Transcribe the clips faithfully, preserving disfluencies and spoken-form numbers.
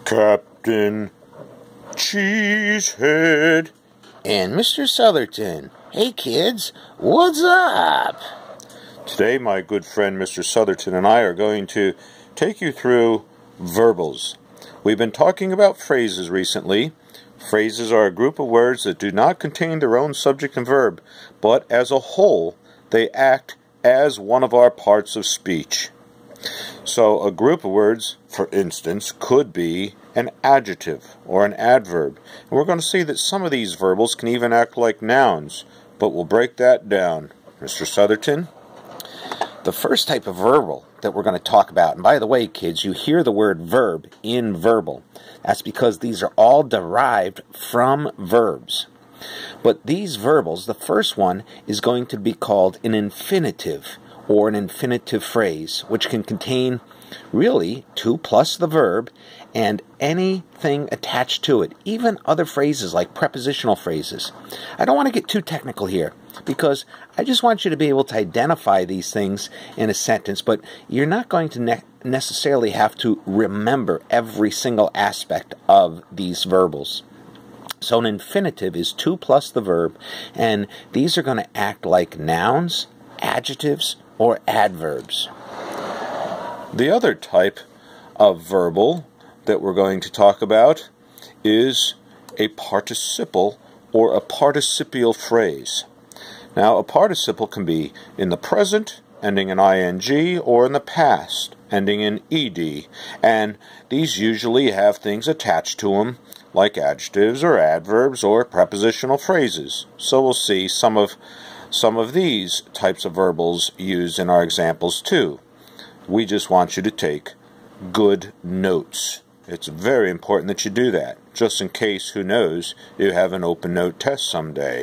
Captain Cheesehead and Mister Southerton. Hey kids, what's up? Today my good friend Mister Southerton and I are going to take you through verbals. We've been talking about phrases recently. Phrases are a group of words that do not contain their own subject and verb, but as a whole they act as one of our parts of speech. So a group of words, for instance, could be an adjective or an adverb. And we're going to see that some of these verbals can even act like nouns, but we'll break that down. Mister Southerton? The first type of verbal that we're going to talk about, and by the way, kids, you hear the word verb in verbal. That's because these are all derived from verbs. But these verbals, the first one is going to be called an infinitive, or an infinitive phrase, which can contain really to plus the verb and anything attached to it, even other phrases like prepositional phrases. I don't want to get too technical here because I just want you to be able to identify these things in a sentence, but you're not going to ne- necessarily have to remember every single aspect of these verbals. So an infinitive is to plus the verb, and these are going to act like nouns, adjectives, or adverbs. The other type of verbal that we're going to talk about is a participle or a participial phrase. Now, a participle can be in the present, ending in ing, or in the past, ending in ed, and these usually have things attached to them like adjectives or adverbs or prepositional phrases. So we'll see some of some of these types of verbals used in our examples too. We just want you to take good notes. It's very important that you do that, just in case, who knows, you have an open note test someday.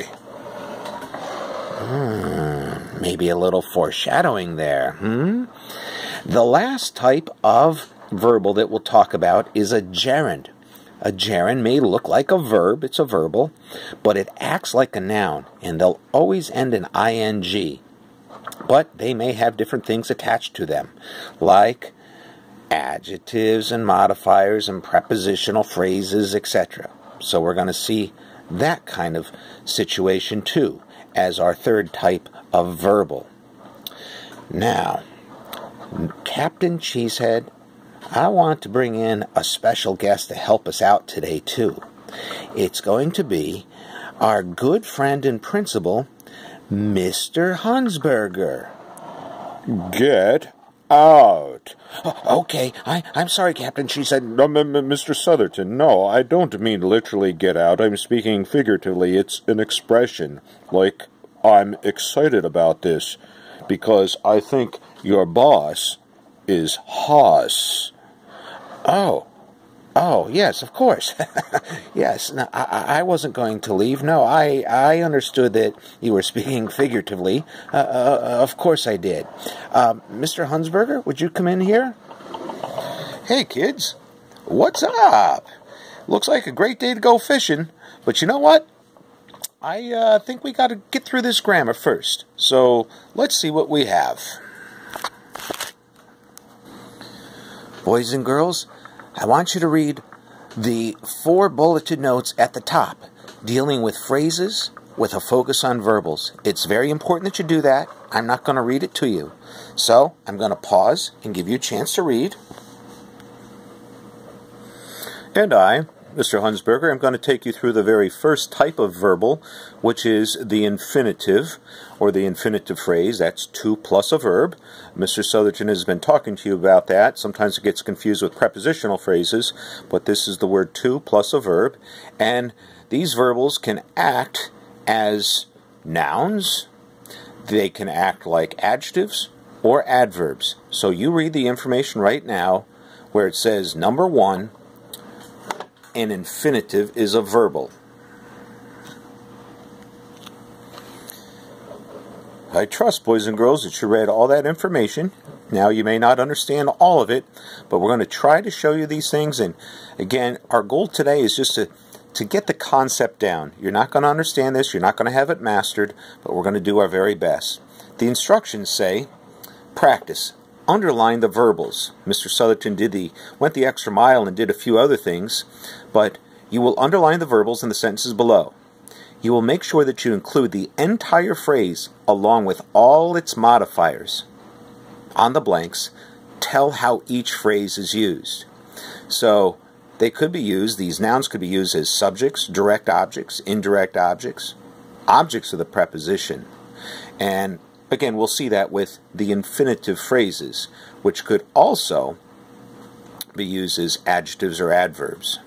Hmm, maybe a little foreshadowing there, hmm? The last type of verbal that we'll talk about is a gerund. A gerund may look like a verb, it's a verbal, but it acts like a noun, and they'll always end in ing. But they may have different things attached to them, like adjectives and modifiers and prepositional phrases, et cetera. So we're going to see that kind of situation too as our third type of verbal. Now, Captain Cheesehead, I want to bring in a special guest to help us out today too. It's going to be our good friend and principal, Mister Hunsberger. Get out. Okay, I, I'm sorry, Captain, she said. No, Mister Southerton, no, I don't mean literally get out. I'm speaking figuratively. It's an expression, like I'm excited about this because I think your boss is hoss. Oh, oh, yes, of course. Yes, no, I, I wasn't going to leave. No, I, I understood that you were speaking figuratively. Uh, uh, of course I did. Uh, Mister Hunsberger, would you come in here? Hey, kids. What's up? Looks like a great day to go fishing, but you know what? I uh, think we got to get through this grammar first. So let's see what we have. Boys and girls, I want you to read the four bulleted notes at the top, dealing with phrases with a focus on verbals. It's very important that you do that. I'm not going to read it to you. So, I'm going to pause and give you a chance to read. And I, Mister Hunsberger, am going to take you through the very first type of verbal, which is the infinitive, or the infinitive phrase. That's to plus a verb. Mister Southerton has been talking to you about that. Sometimes it gets confused with prepositional phrases, but this is the word to plus a verb. And these verbals can act as nouns. They can act like adjectives or adverbs. So you read the information right now where it says, number one, an infinitive is a verbal. I trust, boys and girls, that you read all that information. Now, you may not understand all of it, but we're going to try to show you these things. And again, our goal today is just to, to get the concept down. You're not going to understand this. You're not going to have it mastered, but we're going to do our very best. The instructions say, practice. underline the verbals. Mister Southerton did the went the extra mile and did a few other things, but you will underline the verbals in the sentences below. You will make sure that you include the entire phrase along with all its modifiers. On the blanks, tell how each phrase is used. So they could be used, these nouns could be used as subjects, direct objects, indirect objects, objects of the preposition. And again, we'll see that with the infinitive phrases, which could also be used as adjectives or adverbs.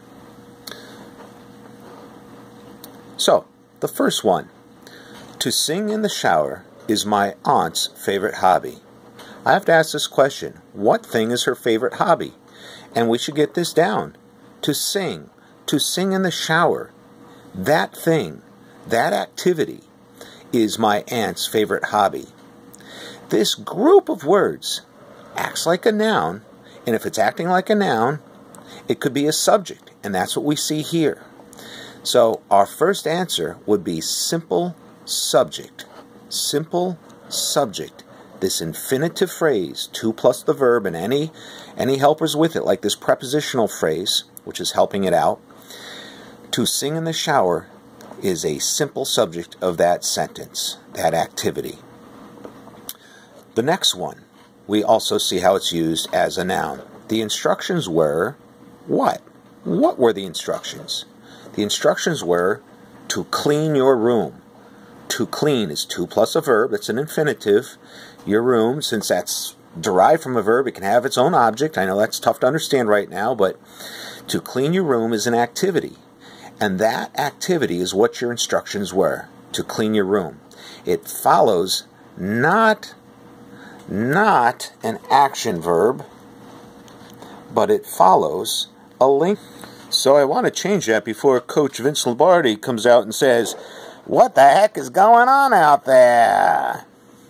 So, the first one, to sing in the shower is my aunt's favorite hobby. I have to ask this question, what thing is her favorite hobby? And we should get this down. To sing, to sing in the shower, that thing, that activity is my aunt's favorite hobby. This group of words acts like a noun, and if it's acting like a noun, it could be a subject, and that's what we see here. So our first answer would be simple subject. Simple subject. This infinitive phrase, to plus the verb and any, any helpers with it, like this prepositional phrase, which is helping it out. To sing in the shower is a simple subject of that sentence, that activity. The next one, we also see how it's used as a noun. The instructions were what? What were the instructions? The instructions were to clean your room. To clean is to plus a verb, that's an infinitive. Your room, since that's derived from a verb, it can have its own object. I know that's tough to understand right now, but to clean your room is an activity. And that activity is what your instructions were, to clean your room. It follows not, not an action verb, but it follows a link. So I want to change that before Coach Vince Lombardi comes out and says, "What the heck is going on out there?"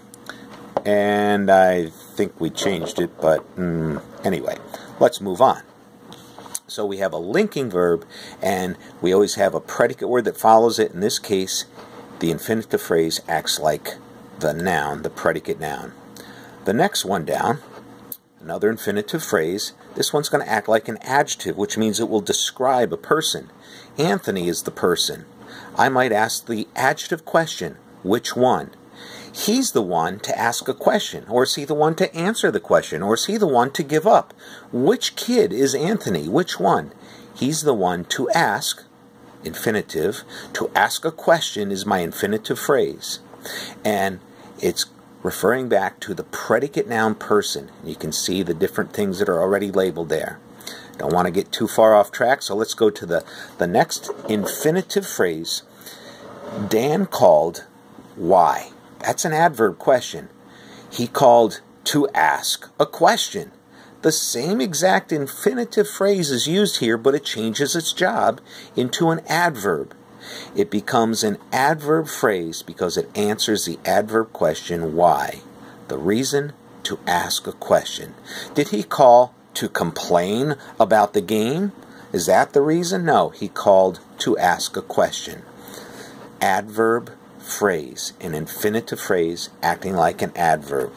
And I think we changed it, but mm, anyway, let's move on. So we have a linking verb, and we always have a predicate word that follows it. In this case, the infinitive phrase acts like the noun, the predicate noun. The next one down, another infinitive phrase. This one's going to act like an adjective, which means it will describe a person. Anthony is the person. I might ask the adjective question, which one? He's the one to ask a question, or is he the one to answer the question, or is he the one to give up? Which kid is Anthony? Which one? He's the one to ask, infinitive. To ask a question is my infinitive phrase. And it's referring back to the predicate noun person. You can see the different things that are already labeled there. Don't want to get too far off track, so let's go to the, the next infinitive phrase. Dan called why? That's an adverb question. He called to ask a question. The same exact infinitive phrase is used here, but it changes its job into an adverb. It becomes an adverb phrase because it answers the adverb question, why? The reason, to ask a question. Did he call to complain about the game? Is that the reason? No, he called to ask a question. Adverb phrase, an infinitive phrase acting like an adverb.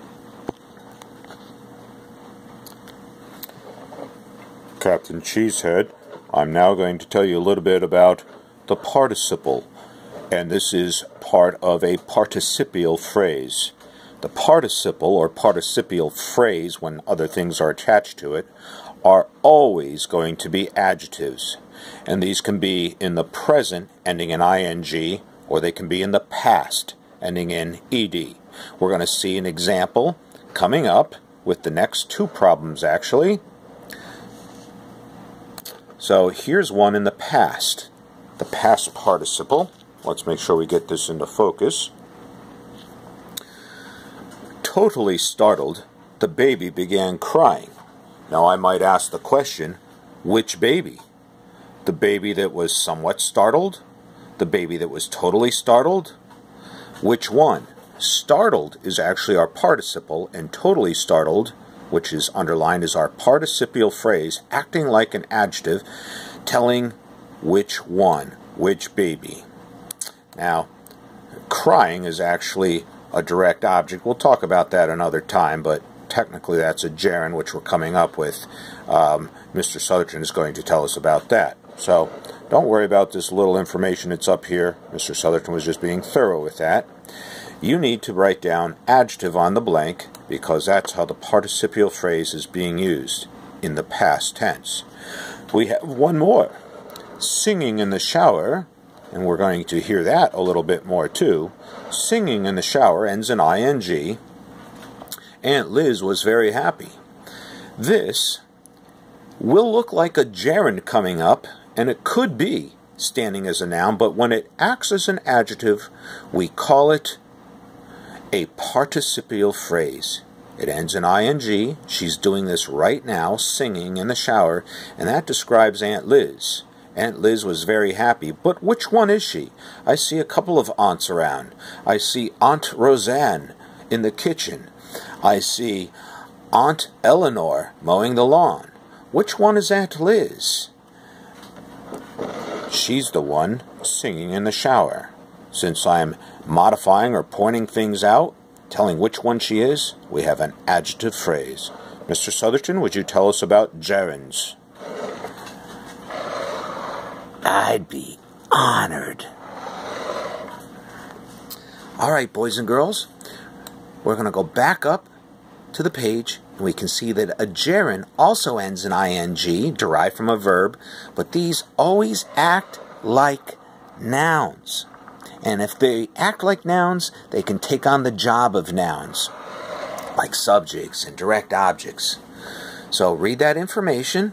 Captain Cheesehead, I'm now going to tell you a little bit about the participle, and this is part of a participial phrase. The participle or participial phrase, when other things are attached to it, are always going to be adjectives, and these can be in the present ending in ing, or they can be in the past ending in ed. We're going to see an example coming up with the next two problems actually. So here's one in the past. The past participle. Let's make sure we get this into focus. Totally startled, the baby began crying. Now I might ask the question, which baby? The baby that was somewhat startled? The baby that was totally startled? Which one? Startled is actually our participle, and totally startled, which is underlined, is our participial phrase, acting like an adjective, telling which one, which baby. Now, crying is actually a direct object. We'll talk about that another time, but technically that's a gerund, which we're coming up with. Um, Mister Southerton is going to tell us about that. So don't worry about this little information that's up here. Mister Southerton was just being thorough with that. You need to write down adjective on the blank, because that's how the participial phrase is being used in the past tense. We have one more. Singing in the shower, and we're going to hear that a little bit more too. Singing in the shower ends in ing. Aunt Liz was very happy. This will look like a gerund coming up, and it could be standing as a noun, but when it acts as an adjective, we call it a participial phrase. It ends in ing. She's doing this right now, singing in the shower, and that describes Aunt Liz. Aunt Liz was very happy, but which one is she? I see a couple of aunts around. I see Aunt Roseanne in the kitchen. I see Aunt Eleanor mowing the lawn. Which one is Aunt Liz? She's the one singing in the shower. Since I'm modifying or pointing things out, telling which one she is, we have an adjective phrase. Mister Southerton, would you tell us about gerunds? I'd be honored. All right, boys and girls, we're going to go back up to the page, and we can see that a gerund also ends in ing, derived from a verb, but these always act like nouns. And if they act like nouns, they can take on the job of nouns, like subjects and direct objects. So read that information.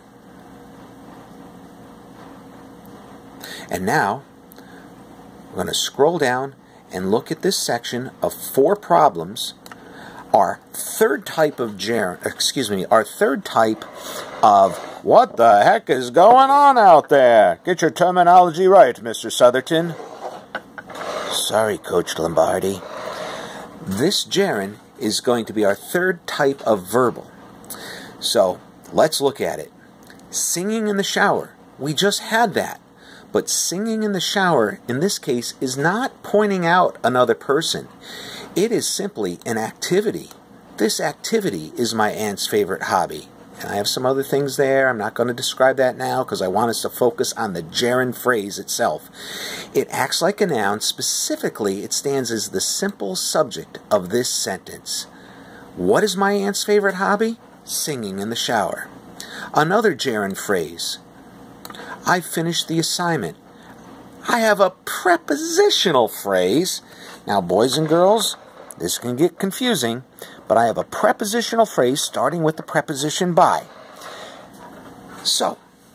And now, we're going to scroll down and look at this section of four problems. Our third type of gerund, excuse me, our third type of what the heck is going on out there? Get your terminology right, Mister Southerton. Sorry, Coach Lombardi. This gerund is going to be our third type of verbal. So, let's look at it. Singing in the shower. We just had that. But singing in the shower, in this case, is not pointing out another person. It is simply an activity. This activity is my aunt's favorite hobby. And I have some other things there. I'm not going to describe that now because I want us to focus on the gerund phrase itself. It acts like a noun. Specifically, it stands as the simple subject of this sentence. What is my aunt's favorite hobby? Singing in the shower. Another gerund phrase. I finished the assignment. I have a prepositional phrase. Now, boys and girls, this can get confusing, but I have a prepositional phrase starting with the preposition by. So,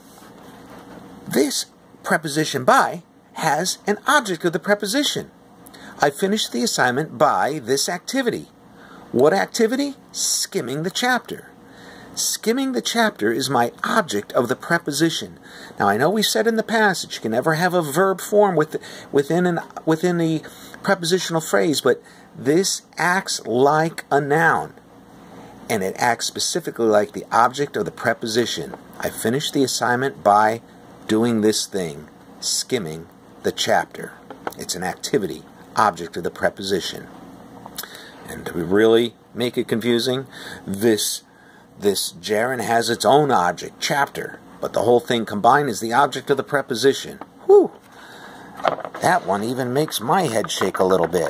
this preposition by has an object of the preposition. I finished the assignment by this activity. What activity? Skimming the chapter. Skimming the chapter is my object of the preposition. Now, I know we said in the past that you can never have a verb form with, within, an, within the prepositional phrase, but this acts like a noun, and it acts specifically like the object of the preposition. I finished the assignment by doing this thing, skimming the chapter. It's an activity, object of the preposition. And to really make it confusing, this This gerund has its own object, chapter, but the whole thing combined is the object of the preposition. Whew! That one even makes my head shake a little bit.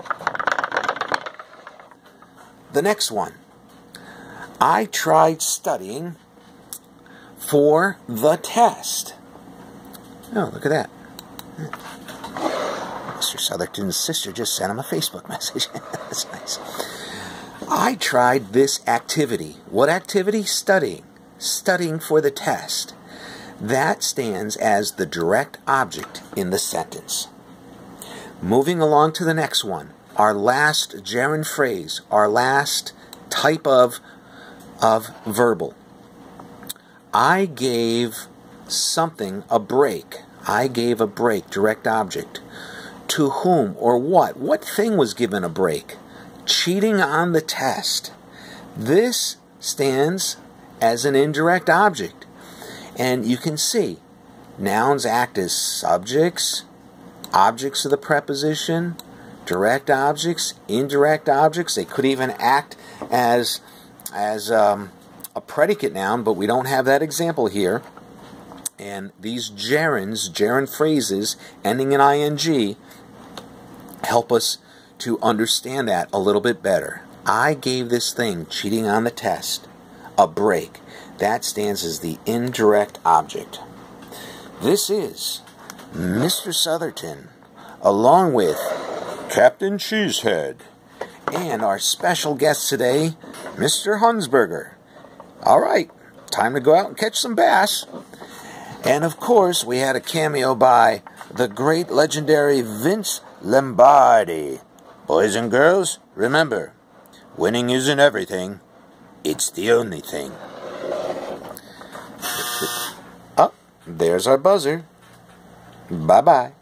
The next one. I tried studying for the test. Oh, look at that. Mister Southerton's sister just sent him a Facebook message. That's nice. I tried this activity. What activity? Studying. Studying for the test. That stands as the direct object in the sentence. Moving along to the next one. Our last gerund phrase. Our last type of, of verbal. I gave something a break. I gave a break. Direct object. To whom or what? What thing was given a break? Cheating on the test. This stands as an indirect object. And you can see, nouns act as subjects, objects of the preposition, direct objects, indirect objects. They could even act as as um, a predicate noun, but we don't have that example here. And these gerunds, gerund phrases ending in ing, help us to understand that a little bit better. I gave this thing, cheating on the test, a break. That stands as the indirect object. This is Mister Southerton, along with Captain Cheesehead, and our special guest today, Mister Hunsberger. All right, time to go out and catch some bass. And of course, we had a cameo by the great legendary Vince Lombardi. Boys and girls, remember, winning isn't everything, it's the only thing. Oh, there's our buzzer. Bye-bye.